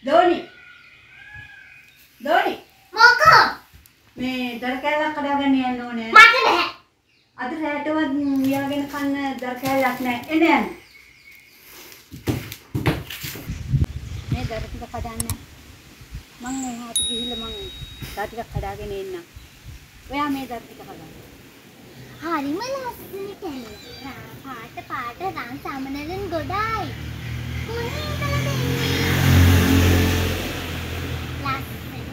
දෝනි. දෝනි. මොකෝ? මේ දර කෑල්ලක් කඩාගෙන යන්න ඕනේ. මට බෑ. අද රැටවත් යාගෙන කන්න දර කෑල්ලක් නැහැ. එන්න යන්න. මේ දර ටික කඩන්න. මං එහාට ගිහිල්ලා මං දර ටික කඩාගෙන එන්න. ඔයා මේ දර ටික කඩන්න. හරිම ලස්සන කැලේ. පාට රන් සමනලෙන් ගොඩායි. කොහේ ඉඳලා දෙන්නේ? ලස්සන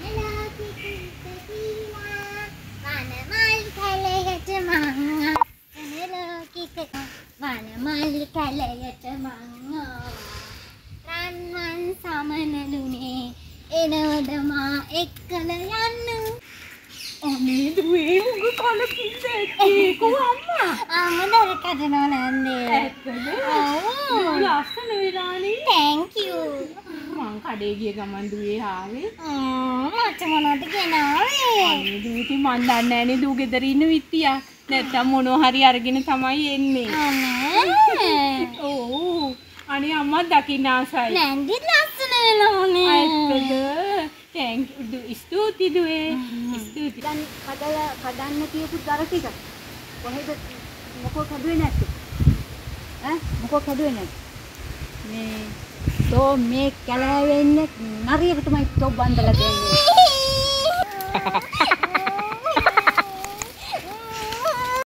ලෝකිකීලා වනමල් කැලයට මං ලස්සන ලෝකික වනමල් කැලයට මං රන්වන් සමනලුනේ එනවද මා එක්කල යන්න. අනේ දුවේ මුග කල කිව්වේ කොහොමද? අම්මා කඩනවා නන්නේ. ඇත්තද? ඔව්. ලස්සන වෙලානේ. Thank you. මං කඩේ ගිය ගමන් දුවේ ආවේ. මට මොනවද ගෙනාවේ? අනේ දුවේ ඉතින් මන් දන්නේ නැනේ දූ ගෙදර ඉන්න විත්තියක්. නැත්තම් මොනවා හරි අරගෙන තමයි එන්නේ. අනේ. ඔව්. අනේ අම්මා දකින්න ආසයි. නැන්දි ලස්සන වෙනවනේ. ඇත්තද? thank you. ස්තුති දුවේ. ස්තුති. දැන් කඩන්න කියපු දර ටික. කොහෙද මොකෝ කැඩුවේ නැත්තේ? මොකෝ කැඩුවේ නැත්තේ? මේ තෝ මේ කැලෑවේ ඉන්නේ නරියකටමයි තෝ බන්දලා දෙන්නේ.